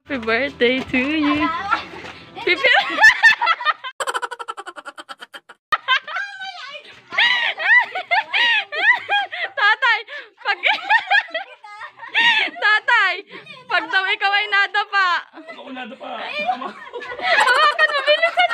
Happy birthday to you. Pipi. Tatay, pag daw ikaw ay nadapa. Ako nadapa. Hawakan mo, bilisan.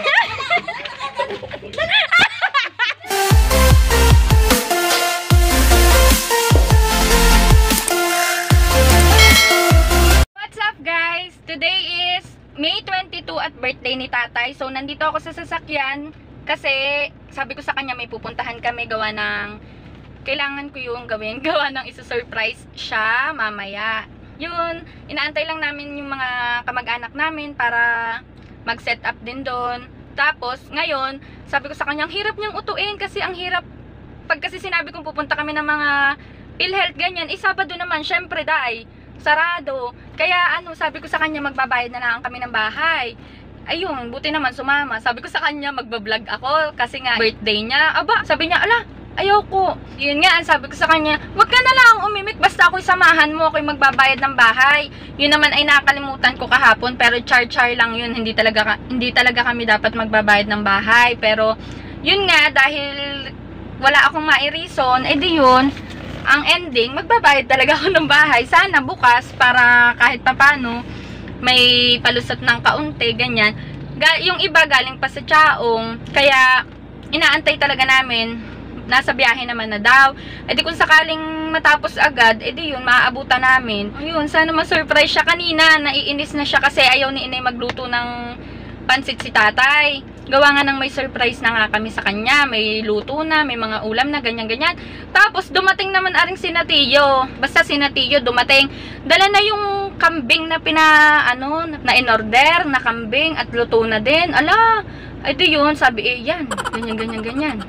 What's up guys? Today is May 22 at birthday ni tatay. So nandito ako sa sasakyan kasi sabi ko sa kanya may pupuntahan kami gawa ng kailangan ko yung gawin, gawa ng isa-surprise siya mamaya. Yun, inaantay lang namin yung mga kamag-anak namin para mag-set up din doon. Tapos, ngayon, sabi ko sa kanya, ang hirap niyang utuin kasi ang hirap, pag kasi sinabi kong pupunta kami ng mga PhilHealth, ganyan, Sabado naman, syempre dahil sarado. Kaya sabi ko sa kanya, magbabayad na lang kami ng bahay. Ayun, buti naman sumama. Sabi ko sa kanya, magbablog ako kasi nga birthday niya. Aba, sabi niya, ala, ayoko. Yun nga, sabi ko sa kanya, wag ka na lang umimik, basta ako'y samahan mo, ako'y magbabayad ng bahay. Yun naman ay nakalimutan ko kahapon, pero char-char lang yun, hindi talaga kami dapat magbabayad ng bahay. Pero, yun nga, dahil wala akong mai-reason, edi yun, ang ending, magbabayad talaga ako ng bahay. Sana bukas, para kahit papano, may palusot ng kaunti, ganyan. Yung iba galing pa sa Chaong, kaya inaantay talaga namin. Nasa biyahe naman na daw. E di kung sakaling matapos agad, e di yun, maaabutan namin. Ayun, sana ma-surprise siya kanina. Naiinis na siya kasi ayaw ni inay magluto ng pansit si tatay. Gawa nga ng may surprise na nga kami sa kanya. May luto na, may mga ulam na, ganyan-ganyan. Tapos dumating naman aring si Natiyo. Basta si Natiyo dumating. Dala na yung kambing na na in-order na kambing at luto na din. Ala, e di yun, sabi yan. Ganyan-ganyan-ganyan.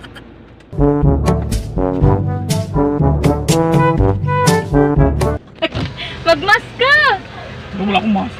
Magmas ka! Wala akong mask.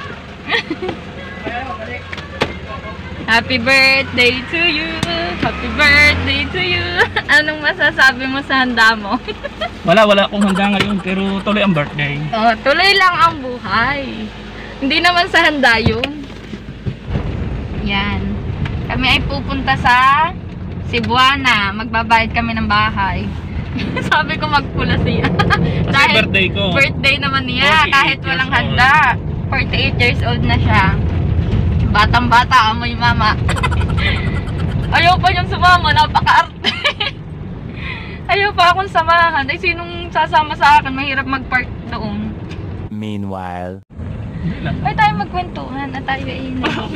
Happy birthday to you! Happy birthday to you! Anong masasabi mo sa handa mo? Wala akong handa ngayon, pero tuloy ang birthday. Oh, tuloy lang ang buhay. Hindi naman sa handa yun. Yan. Kami ay pupunta sa Cebuana. Magbabayad kami ng bahay. Sabi ko magpula siya. Dahil birthday ko. Birthday naman niya. Kahit walang handa. 48 years old na siya. Batang-bata, amoy mama. Ayaw pa niyang sumama. Napaka-arte. Ayaw pa akong samahan. Ay, sinong sasama sa akin? Mahirap mag-park doon. Meanwhile. Ay, tayo magkwentuhan. At tayo ay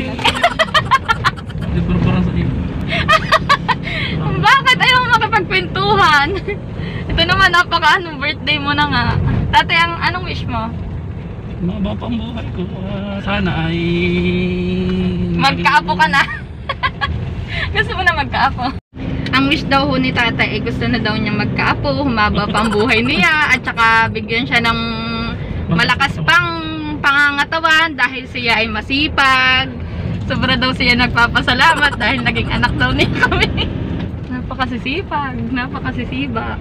Parang sa iyo. Bakit ayaw makipagkwentuhan? Ito naman, birthday mo na nga. Tatay, anong wish mo? Mababa pa ang buhay ko. Sana ay Magkaapo ka na. Gusto mo na magkaapo? Ang wish daw ho ni tatay, gusto na daw niya magkaapo, humaba pa ang buhay niya, at saka bigyan siya ng malakas pang pangangatawan dahil siya ay masipag. Sobra daw siya nagpapasalamat dahil naging anak daw niya kami. Napakasisipag, napakasisiba.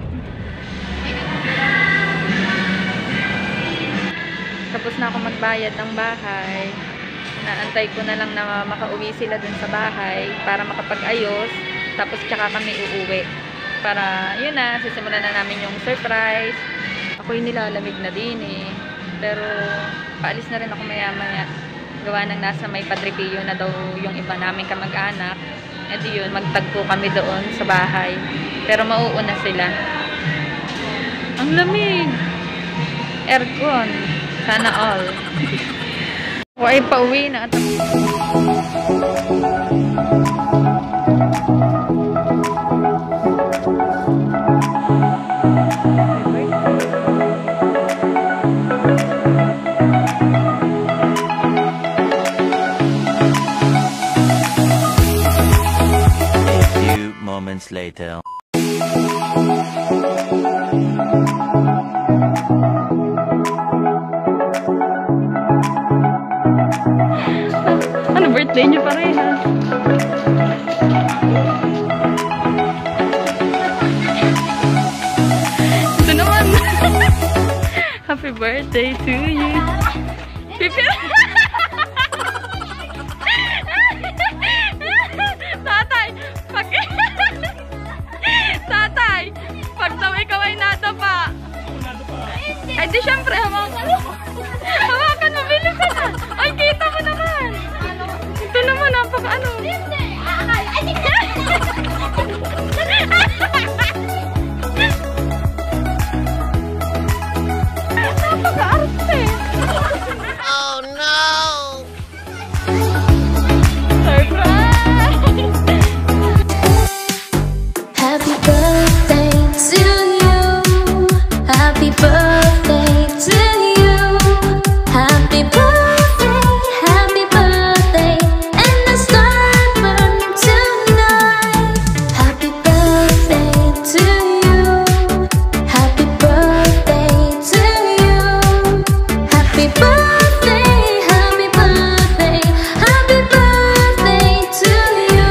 Tapos na ako magbayad ng bahay. Naantay ko na lang na makauwi sila dun sa bahay para makapag-ayos. Tapos tsaka kami uuwi. Para, yun na, sisimulan na namin yung surprise. Ako'y nilalamig na din eh. Pero, paalis na rin ako maya-maya. Gawa ng nasa may Padre-Pio na daw yung iba namin kamag-anak. E di yun, magtagpo kami doon sa bahay. Pero mauuna sila. Ang lamig! Aircon. Sana all. O ay pauwi na. Moments later. Ano, birthday niyo parehas? Ito naman. Happy birthday to you. Pipil. Tatay, pag... Tatay, pag daw ikaw ay nadapa. Ay di syempre, hawakan mo. Hawakan mo, bilisan na. Ay, kita mo naman. Ito naman, napaka ano. Napaka-arte. Oh no! Surprise! Happy birthday to you. Happy birthday to you. Happy birthday, and the star burn tonight. Happy birthday to you. Happy birthday to you. Happy birthday, happy birthday, happy birthday to you.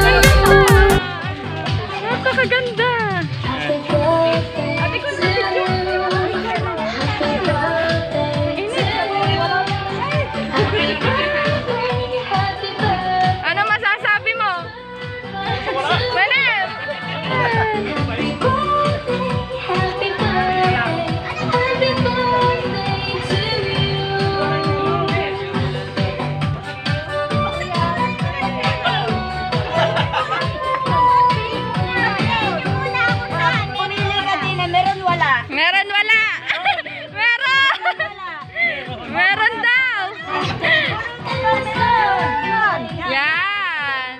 Napakaganda. Happy birthday to you. Happy birthday to you. Happy birthday, happy birthday. Ano masasabi mo? Manel! Happy birthday, happy birthday to Meron wala? Meron! Meron daw! Yan!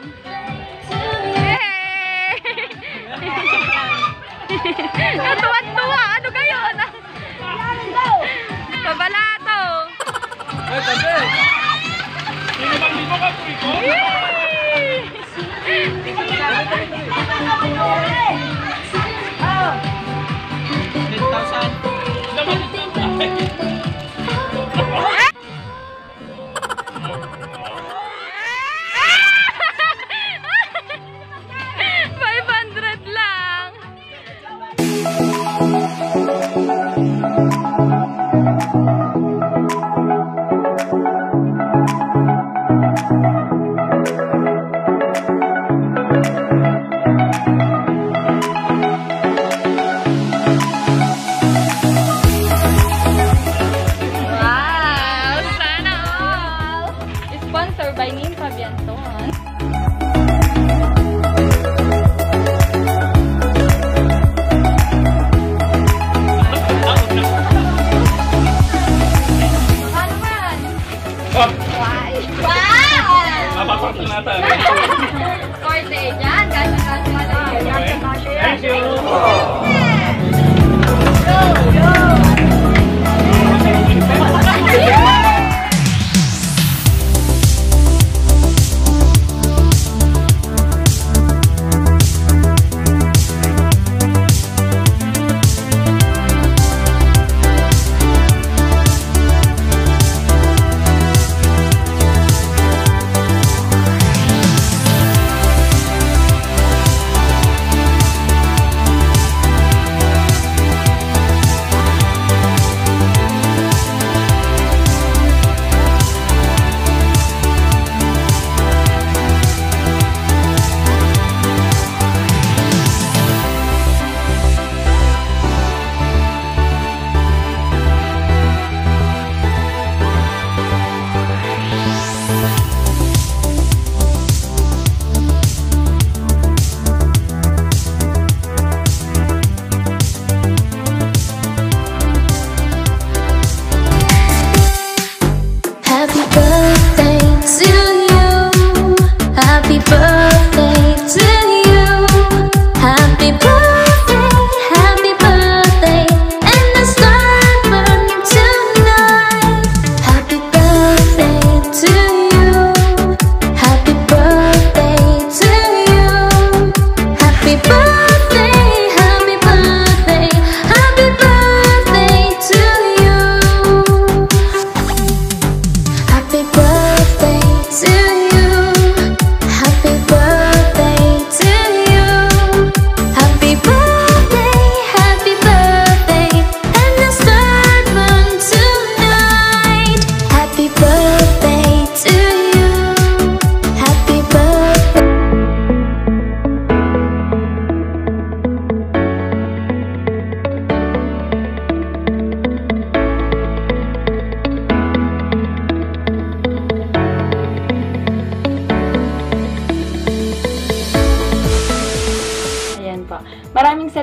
Yay! Natuwa-tuwa! Ano kayo? Pabalato! Ay, tabi! Sino bang libo ka po ito? $500 lang! Wow! Sana all! Sponsored by Nympha Bianton. Ano man? Oh, Wow! napapakot na natin. Korte dyan. Kasi Thank you.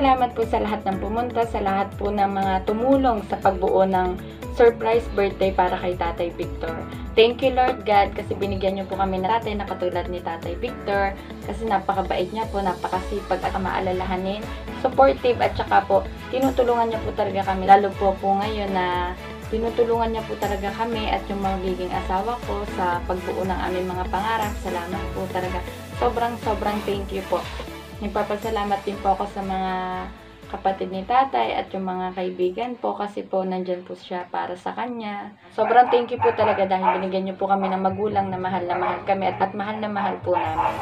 salamat po sa lahat ng pumunta, sa lahat po ng mga tumulong sa pagbuo ng surprise birthday para kay Tatay Victor. Thank you Lord God kasi binigyan niyo po kami ng tatay na katulad ni Tatay Victor kasi napakabait niya po, napakasipag at maalalahanin, supportive at saka po tinutulungan niya po talaga kami. Lalo po ngayon na tinutulungan niya po talaga kami at yung magiging asawa ko sa pagbuo ng aming mga pangarap. Salamat po talaga. Sobrang thank you po. Nagpapasalamat din po ako sa mga kapatid ni tatay at yung mga kaibigan po kasi po nandyan po siya para sa kanya. Sobrang thank you po talaga dahil binigyan niyo po kami ng magulang na mahal kami at mahal na mahal po namin.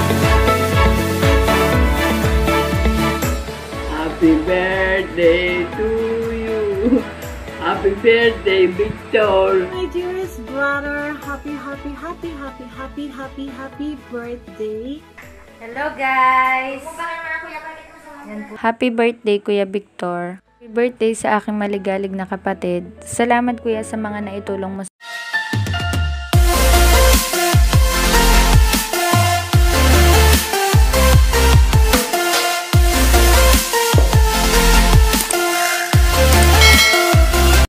Happy birthday to you. Happy birthday, Victor. My dearest brother, happy birthday. Hello guys! Happy birthday Kuya Victor. Happy birthday sa aking maligalig na kapatid. Salamat kuya sa mga naitulong mo